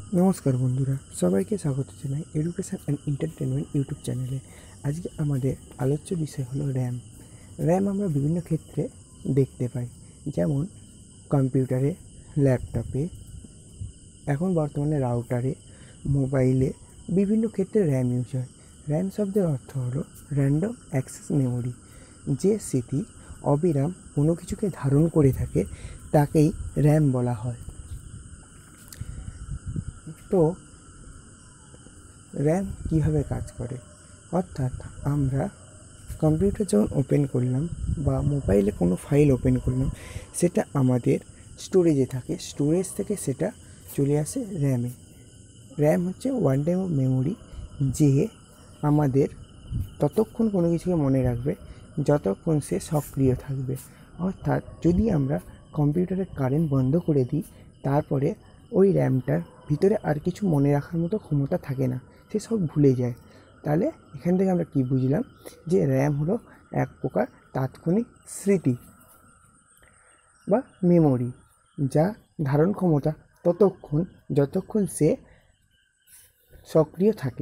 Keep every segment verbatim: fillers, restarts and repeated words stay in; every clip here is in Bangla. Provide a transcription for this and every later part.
নমস্কার বন্ধুরা, সবাইকে স্বাগত জানাই এডুকেশন অ্যান্ড এন্টারটেনমেন্ট ইউটিউব চ্যানেলে। আজকে আমাদের আলোচ্য বিষয় হলো র্যাম। র্যাম আমরা বিভিন্ন ক্ষেত্রে দেখতে পাই, যেমন কম্পিউটারে, ল্যাপটপে, এখন বর্তমানে রাউটারে, মোবাইলে বিভিন্ন ক্ষেত্রে র্যাম ইউজ হয়। র্যাম শব্দের অর্থ হলো র্যান্ডম অ্যাক্সেস মেমোরি। যে স্মৃতি অবিরাম কোনো কিছুকে ধারণ করে থাকে তাকেই র্যাম বলা হয়। তো র্যাম কীভাবে কাজ করে, অর্থাৎ আমরা কম্পিউটার যখন ওপেন করলাম বা মোবাইলে কোনো ফাইল ওপেন করলাম, সেটা আমাদের স্টোরেজে থাকে, স্টোরেজ থেকে সেটা চলে আসে র্যামে। র্যাম হচ্ছে ওয়ান টাইম অফ মেমোরি, যে আমাদের ততক্ষণ কোনো কিছুকে মনে রাখবে যতক্ষণ সে সক্রিয় থাকবে। অর্থাৎ যদি আমরা কম্পিউটারের কারেন্ট বন্ধ করে দিই, তারপরে ওই র্যামটার ভিতরে আর কিছু মনে রাখার মতো ক্ষমতা থাকে না, সে সব ভুলে যায়। তাহলে এখান থেকে আমরা কি বুঝলাম, যে র্যাম হলো এক প্রকার তাৎক্ষণিক স্মৃতি বা মেমোরি, যা ধারণ ক্ষমতা ততক্ষণ যতক্ষণ সে সক্রিয় থাকে।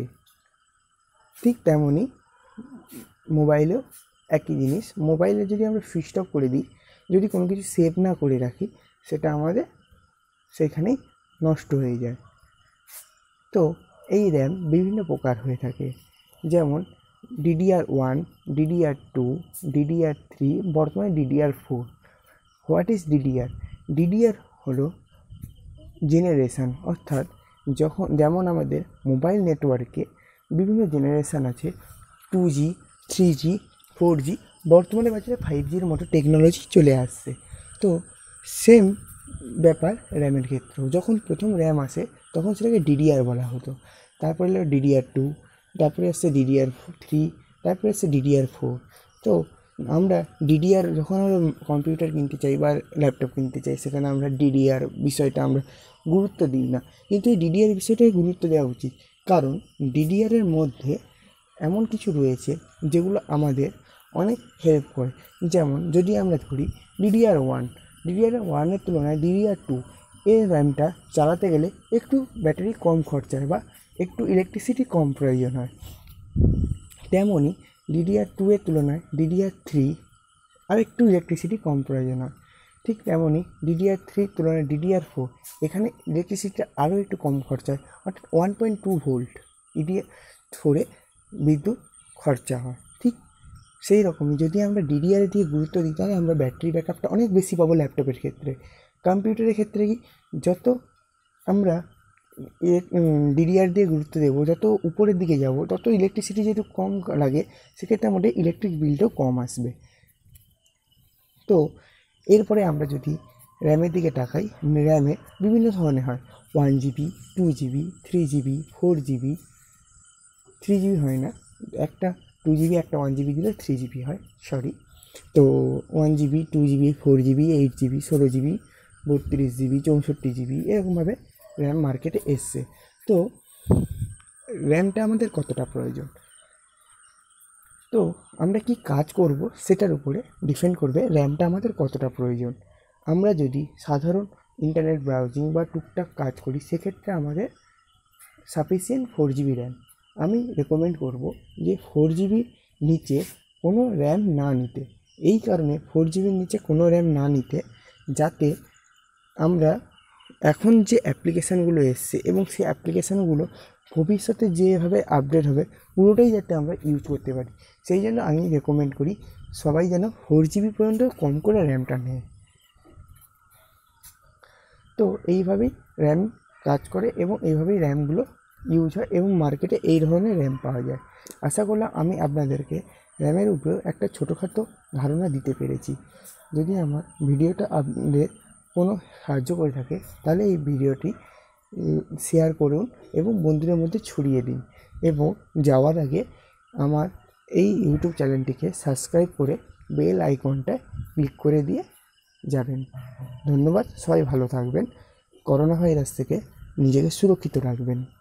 ঠিক তেমনই মোবাইলেও একই জিনিস। মোবাইলে যদি আমরা সুইচ অফ করে দিই, যদি কোনো কিছু সেভ না করে রাখি, সেটা আমাদের সেখানেই নষ্ট হয়ে যায়। তো এই র্যাম বিভিন্ন প্রকার হয়ে থাকে, যেমন DDR one, DDR two, DDR three, বর্তমানে DDR four. What is DDR? DDR হলো জেনারেশান, অর্থাৎ যখন যেমন আমাদের মোবাইল নেটওয়ার্কে বিভিন্ন জেনারেশান আছে, two G, three G, four G, বর্তমানে বাজারে ফাইভ জির মতো টেকনোলজি চলে আসছে। তো সেম ব্যাপার র্যামের ক্ষেত্রেও। যখন প্রথম র্যাম আসে তখন সেটাকে ডিডিআর বলা হতো, তারপরে এলো ডিডিআর টু, তারপরে আসছে ডিডিআর থ্রি, তারপরে আসছে ডিডিআর ফোর। তো আমরা ডিডিআর যখন আমরা কম্পিউটার কিনতে চাই বা ল্যাপটপ কিনতে চাই, সেখানে আমরা ডিডিআর বিষয়টা আমরা গুরুত্ব দিই না, কিন্তু এই ডিডিআর বিষয়টাই গুরুত্ব দেওয়া উচিত। কারণ ডিডিআরের মধ্যে এমন কিছু রয়েছে যেগুলো আমাদের অনেক হেল্প করে। যেমন যদি আমরা ধরি ডিডিআর ওয়ান, ডিডিআর ওয়ানের তুলনায় ডিডিআর টু এর র্যামটা চালাতে গেলে একটু ব্যাটারি কম খরচায় বা একটু ইলেকট্রিসিটি কম প্রয়োজন হয়। তেমনই ডিডিআর টু এর তুলনায় ডিডিআর থ্রি আর একটু ইলেকট্রিসিটি কম প্রয়োজন হয়। ঠিক তেমনই ডিডিআর থ্রির তুলনায় ডিডিআর ফোর, এখানে ইলেকট্রিসিটিটা আরও একটু কম খরচায়, অর্থাৎ one point two volt DDR ফোরে বিদ্যুৎ খরচা হয়। ঠিক সেই রকমই যদি আমরা ডিডিআর দিয়ে গুরুত্ব দিই, তাহলে আমরা ব্যাটারি ব্যাকআপটা অনেক বেশি পাবো ল্যাপটপের ক্ষেত্রে। কম্পিউটারের ক্ষেত্রে কি, যত আমরা ডিডিআর দিয়ে গুরুত্ব দেবো, যত উপরের দিকে যাব, তত ইলেকট্রিসিটি যেহেতু কম লাগে, সেক্ষেত্রে আমাদের ইলেকট্রিক বিলটাও কম আসবে। তো এরপরে আমরা যদি র্যামের দিকে তাকাই, র্যামে বিভিন্ন ধরনের হয়, one GB, two GB, three GB, four GB, three GB হয় না, একটা টু জিবি একটা ওয়ান জিবি দিলে থ্রি জিবি হয়, সরি। তো one GB, two GB, four GB, eight GB, ষোলো জিবি, বত্রিশ জিবি, চৌষট্টি জিবি, এরকমভাবে র্যাম মার্কেটে এসছে। তো র্যামটা আমাদের কতটা প্রয়োজন, তো আমরা কি কাজ করব সেটার উপরে ডিপেন্ড করবে র্যামটা আমাদের কতটা প্রয়োজন। আমরা যদি সাধারণ ইন্টারনেট ব্রাউজিং বা টুকটাক কাজ করি, সেক্ষেত্রে আমাদের সাফিসিয়েন্ট ফোর জিবি র্যাম। আমি রেকমেন্ড করব যে ফোর জিবির নিচে কোনো র্যাম না নিতে। এই কারণে ফোর জিবির নিচে কোনো র্যাম না নিতে, যাতে আমরা এখন যে অ্যাপ্লিকেশানগুলো এসছে এবং সেই অ্যাপ্লিকেশানগুলো ভবিষ্যতে যেভাবে আপডেট হবে, পুরোটাই যাতে আমরা ইউজ করতে পারি। সেই জন্য আমি রেকমেন্ড করি সবাই যেন ফোর জিবি পর্যন্ত কম করে র্যামটা নেয়। তো এইভাবেই র্যাম কাজ করে এবং এইভাবেই র্যামগুলো ইউজ হয় এবং মার্কেটে এই ধরনের র্যাম পাওয়া যায়। আশা করলাম আমি আপনাদেরকে র্যামের উপরেও একটা ছোটোখাটো ধারণা দিতে পেরেছি। যদি আমার ভিডিওটা আপনাদের কোনো সাহায্য করে থাকে, তাহলে এই ভিডিওটি শেয়ার করুন এবং বন্ধুদের মধ্যে ছড়িয়ে দিন, এবং যাওয়ার আগে আমার এই ইউটিউব চ্যানেলটিকে সাবস্ক্রাইব করে বেল আইকনটায় ক্লিক করে দিয়ে যাবেন। ধন্যবাদ। সবাই ভালো থাকবেন। করোনা ভাইরাস থেকে নিজেকে সুরক্ষিত রাখবেন।